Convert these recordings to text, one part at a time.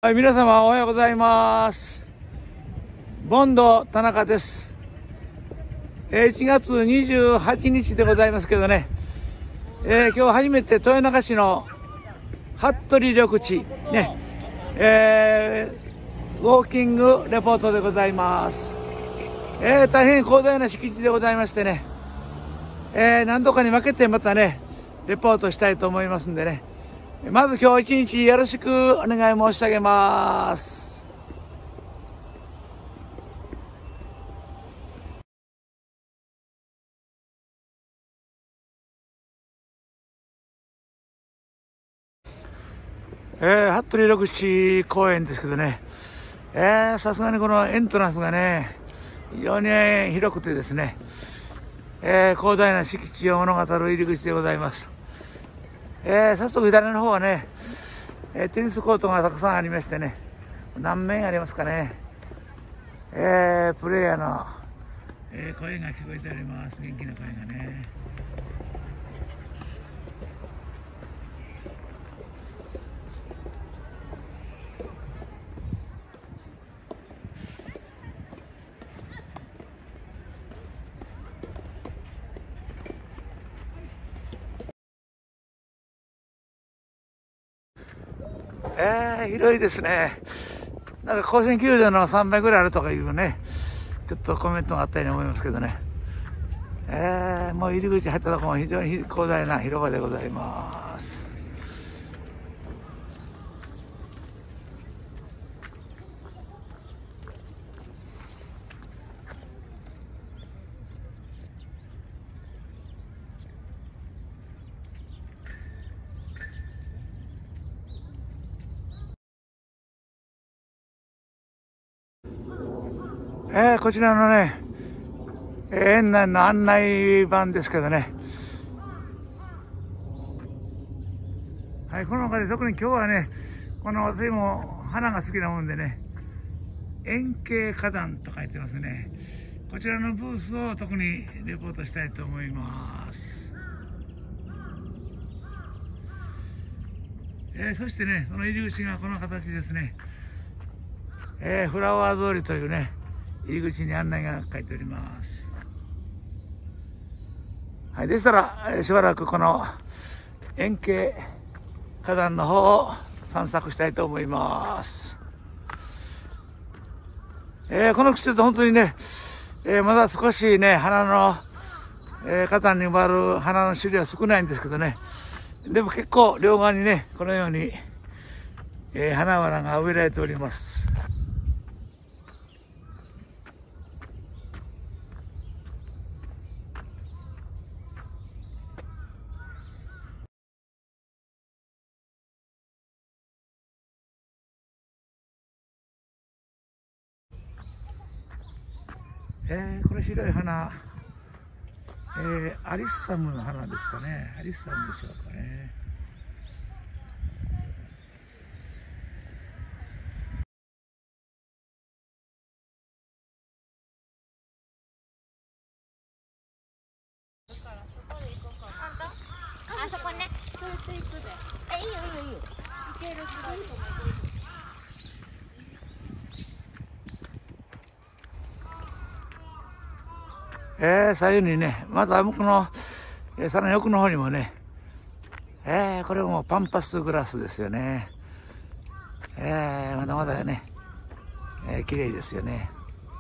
はい、皆様おはようございます。ボンド田中です。1月28日でございますけどね、今日初めて豊中市の服部緑地ね、ウォーキングレポートでございます。大変広大な敷地でございましてね、何度かに分けてまたねレポートしたいと思いますんでね、まず今日一日よろしくお願い申し上げます。服部緑地公園ですけどね、さすがにこのエントランスがね非常に広くてですね、広大な敷地を物語る入り口でございます。早速左の方はね、テニスコートがたくさんありましてね、何面ありますかね、プレーヤーの、声が聞こえております。元気な声がね。広いですね。なんか甲子園球場の3倍ぐらいあるとかいうね、ちょっとコメントがあったように思いますけどね。もう入り口入ったところも非常に広大な広場でございます。こちらのね、園内の案内板ですけどね、はい、この中で特に今日はね、この私も花が好きなもんでね、円形花壇と書いてますね。こちらのブースを特にレポートしたいと思います。そしてね、その入り口がこの形ですね。フラワー通りというね、入り口に案内が書いております。はい、でしたらしばらくこの円形花壇の方を散策したいと思います。この季節本当にね、まだ少しね花の、花壇に埋まる花の種類は少ないんですけどね、でも結構両側にねこのように、花々が植えられております。これ白い花、アリッサムの花ですかね。アリッサムでしょうかね。 あそこね。それと行くで。いいよいいよいいよ。行けるすごいと思う。 左右にね、また向こうの、さらに奥の方にもね、これもパンパスグラスですよね。まだまだね、綺麗ですよね。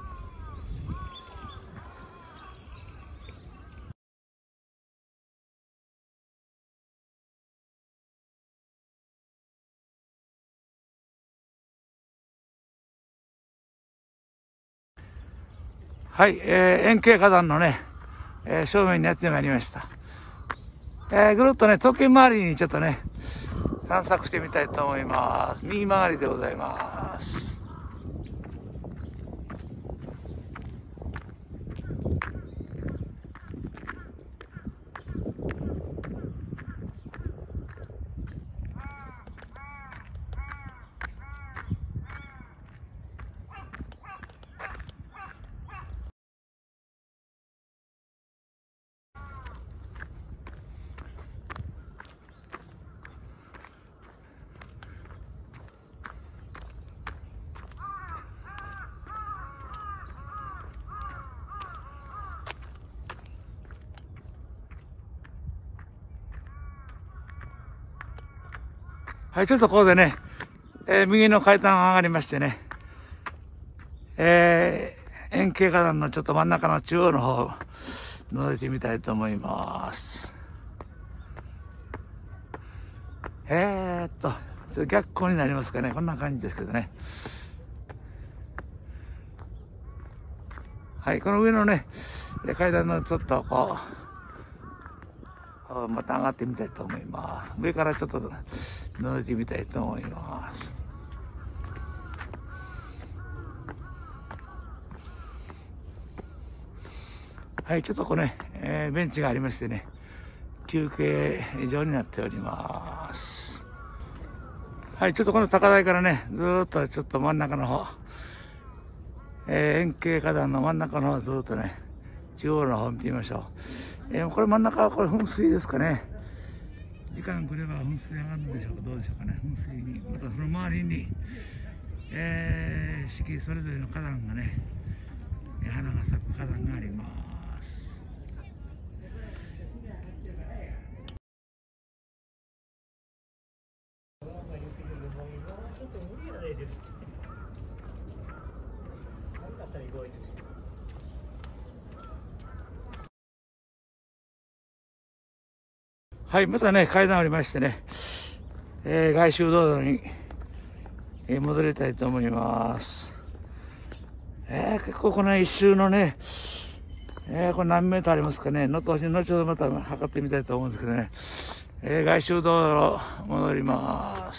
はい、円形花壇のね、正面にやってまいりました。ぐるっとね、時計回りにちょっとね、散策してみたいと思います。右曲がりでございます。 はい、ちょっとここでね、右の階段上がりましてね、円形花壇のちょっと真ん中の中央の方を覗いてみたいと思います。ちょっと逆光になりますかね。こんな感じですけどね。はい、この上のね、階段のちょっとこう、また上がってみたいと思います。上からちょっと覗いてみたいと思います。はい、ちょっとこれ、ベンチがありましてね、休憩場になっております。はい、ちょっとこの高台からね、ずーっとちょっと真ん中の方、円形花壇の真ん中の方、ずーっとね、中央の方見てみましょう。これ真ん中はこれ噴水ですかね。時間来れば噴水上がるんでしょうか、どうでしょうかね。噴水に、またその周りに、四季それぞれの花壇がね、花が咲く花壇があります。はい、またね、階段降りましてね、外周道路に、戻りたいと思います。結構この一周のね、これ何メートルありますかね。後ほどまた測ってみたいと思うんですけどね、外周道路戻ります。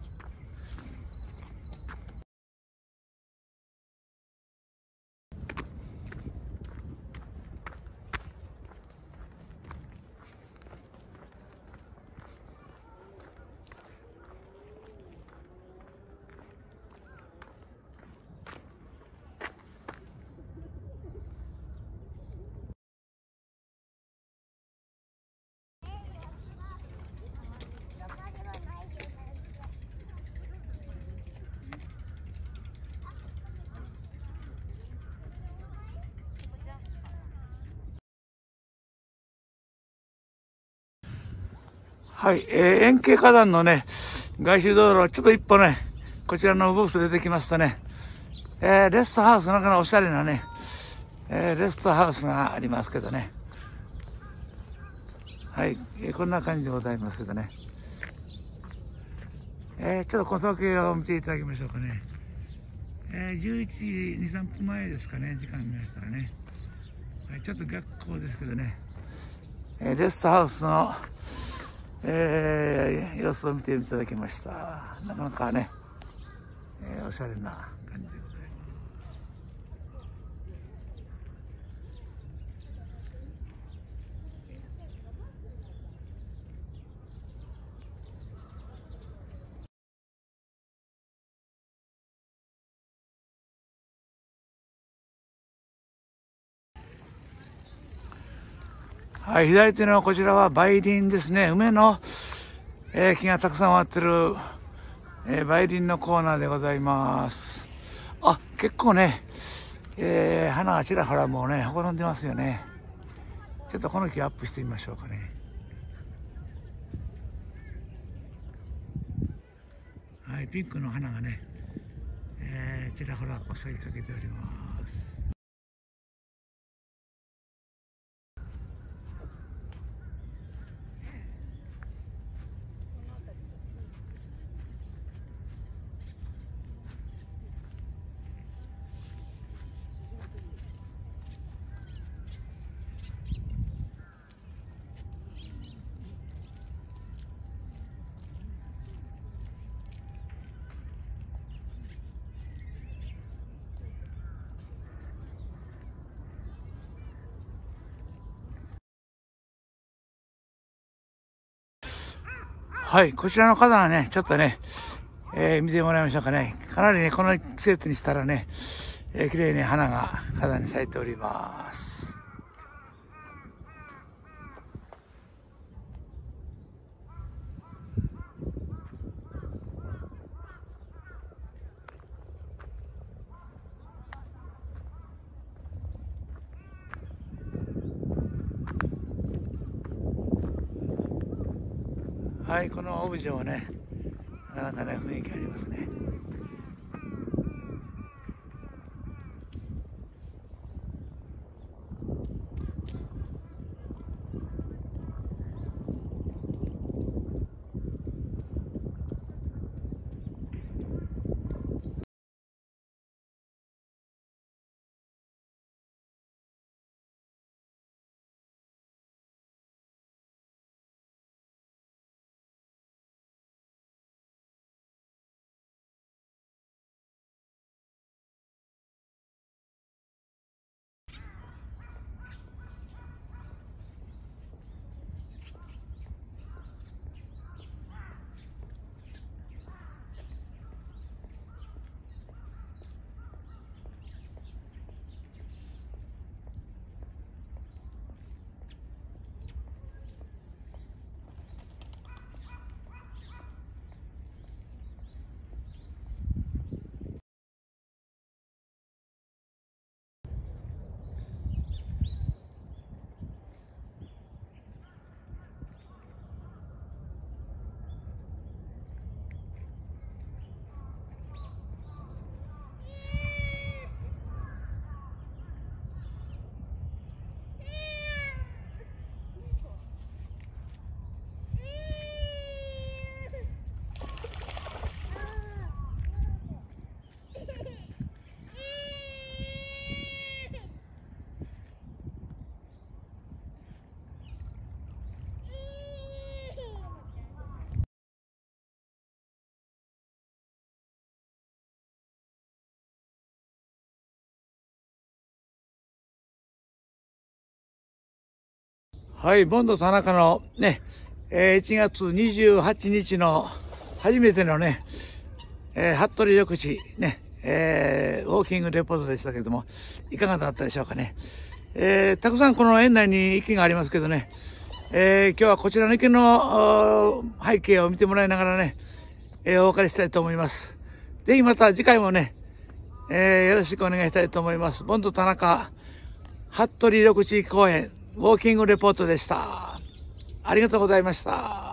はい、円形花壇のね、外周道路、ちょっと一歩ね、こちらのブース出てきますとね、レストハウスの中のおしゃれなね、レストハウスがありますけどね。はい、こんな感じでございますけどね。ちょっとこの時計を見ていただきましょうかね。11時2、3分前ですかね、時間見ましたらね。はい、ちょっと逆光ですけどね。レストハウスの、様子を見ていただきました。なかなかね、おしゃれな感じでございます。はい、左手のこちらは梅林ですね。梅の、木がたくさん植わってる、梅林のコーナーでございます。あ、結構ね、花がちらほらもうね、ほころんでますよね。ちょっとこの木アップしてみましょうかね。はい、ピンクの花がね、ちらほらこう咲きかけております。はい、こちらの花壇はね、ちょっとね、見てもらいましょうかね。かなりね、この季節にしたらね、綺麗に花が花壇に咲いております。はい、このオブジェをね、 かなかね、雰囲気ありますね。はい、ボンド田中のね、1月28日の初めてのね、服部緑地ね、ウォーキングレポートでしたけれども、いかがだったでしょうかね。たくさんこの園内に池がありますけどね、今日はこちらの池の背景を見てもらいながらね、お別れしたいと思います。ぜひまた次回もね、よろしくお願いしたいと思います。ボンド田中、服部緑地公園、ウォーキングレポートでした。ありがとうございました。